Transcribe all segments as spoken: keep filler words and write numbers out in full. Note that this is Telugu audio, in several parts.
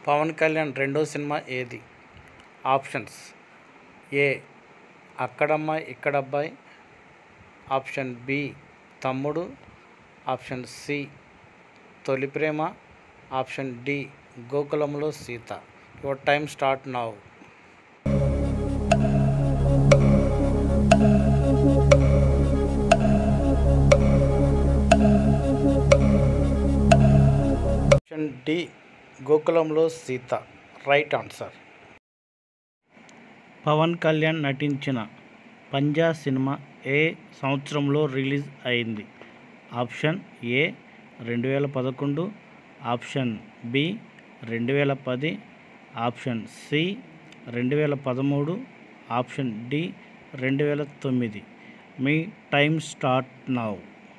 పవన్ కళ్యాణ్ రెండో సినిమా ఏది? Options: A Akkadammayi Ikkadabbayi, option B Thammudu, option C Tholi Prema, option D Gokulamlo Seetha. Your time start now. Option D Gokulamlo Seetha right answer. Pawan Kalyan నటించిన పంజా సినిమా ఏ సంవత్సరంలో రిలీజ్ అయింది? ఆప్షన్ ఏ రెండు వేల పదకొండు, ఆప్షన్ బి రెండు వేల పది, ఆప్షన్ సి రెండు వేల పదమూడు, ఆప్షన్ డి రెండు వేల తొమ్మిది. మీ time start now.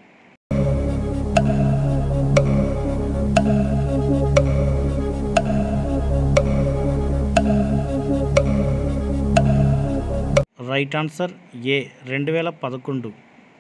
Right answer A రెండు వేల పదకొండు.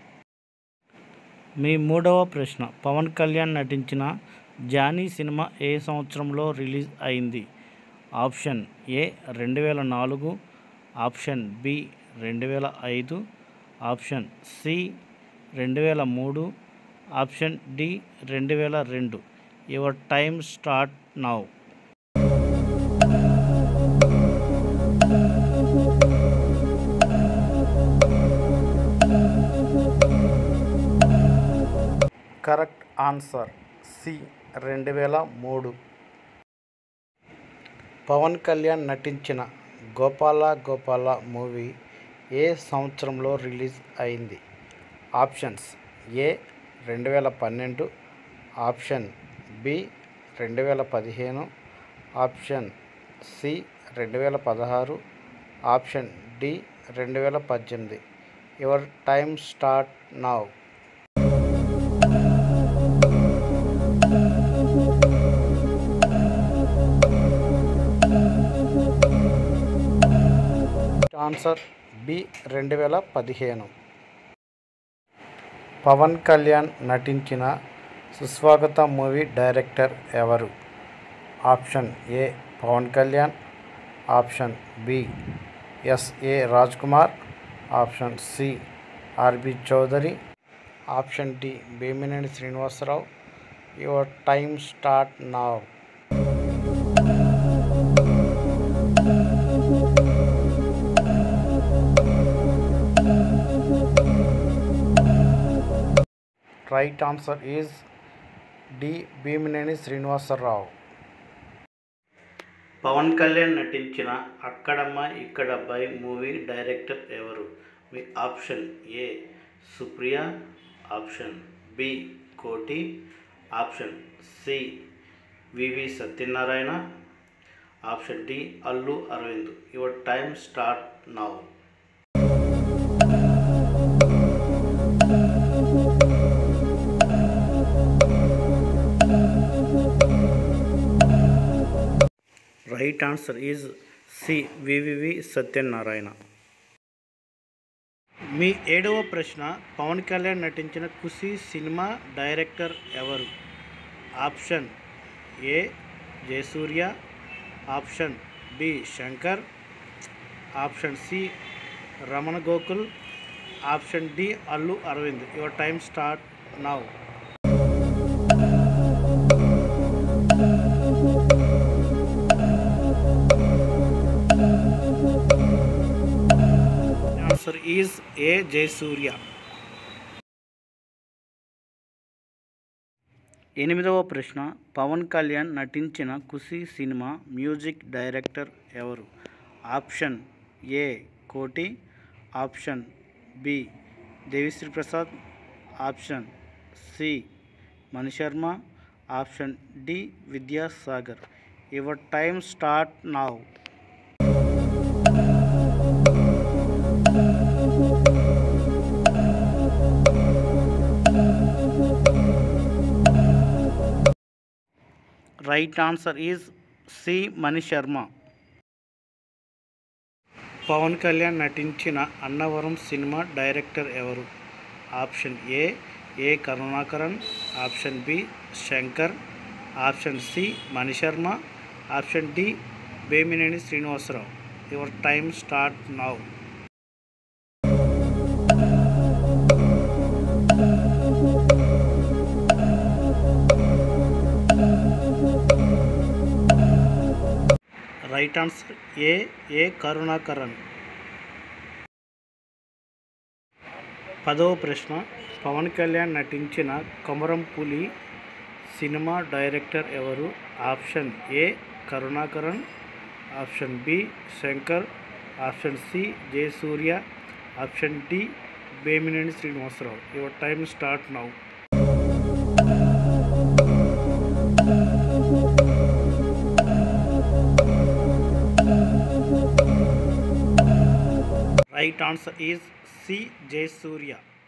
మీ మూడవ ప్రశ్న: పవన్ కళ్యాణ్ నటించిన జానీ సినిమా ఏ సంవత్సరంలో రిలీజ్ అయింది? ఆప్షన్ ఏ రెండు వేల నాలుగు, ఆప్షన్ బి రెండు వేల ఐదు, ఆప్షన్ సి రెండు వేల మూడు, ఆప్షన్ డి రెండు వేల రెండు. Your time start now. Correct answer C రెండు వేల మూడు. పవన్ కళ్యాణ్ నటించిన గోపాల గోపాల మూవీ ఏ సంవత్సరంలో రిలీజ్ అయింది? ఆప్షన్స్: ఏ రెండు వేల పన్నెండు, ఆప్షన్ బి రెండు వేల పదిహేను, ఆప్షన్ సి రెండు వేల పదహారు, ఆప్షన్ డి రెండు వేల పద్దెనిమిది. Your time start now. Answer B రెండు వేల పదిహేను. పవన్ కళ్యాణ్ నటించిన సుస్వాగత మూవీ డైరెక్టర్ ఎవరు? Option A Pawan Kalyan, option B S A Raj Kumar, option C R B Chowdary, option D Bhimineni Srinivasarao. Your time start now. Right answer is D Bhimineni Srinivasarao. Pawan Kalyan నటించిన అక్కడమ్మ ఇక్కడబ్బాయి మూవీ డైరెక్టర్ ఎవరు? మీ option A Supriya, option B Koti, option C V V Satyanarayana, option D Allu Aravind. Your time start now. Right answer is C V V Satyanarayana. మీ ఏడవ ప్రశ్న: పవన్ కళ్యాణ్ నటించిన ఖుషీ సినిమా డైరెక్టర్ ఎవరు? Option A Jayasurya, option B Shankar, option C Ramana Gokul, option D Allu Aravind. Your time start now. Answer is A Jayasurya. ఎనిమిదవ ప్రశ్న: పవన్ కళ్యాణ్ నటించిన ఖుషీ సినిమా మ్యూజిక్ డైరెక్టర్ ఎవరు? Option A Koti, option B Devisri Prasad, option C Manisharma, option D Vidyasagar. Your time start now. Right answer is C Manisharma. Pawan Kalyan నటించిన అన్నవరం సినిమా డైరెక్టర్ ఎవరు? Option A A Karunakaran, option B Shankar, option C Manisharma, option D Vemineni Srinivasarao. Your time start now. Right answer A A Karunakaran. పదవ ప్రశ్న, పవన్ కళ్యాణ్ నటించిన కొమరం పులి సినిమా డైరెక్టర్ ఎవరు? Option A Karunakaran, option B Shankar, option C Jayasurya, option D Vemineni Srinivasarao. Your time start now. Right answer is C Jayasurya.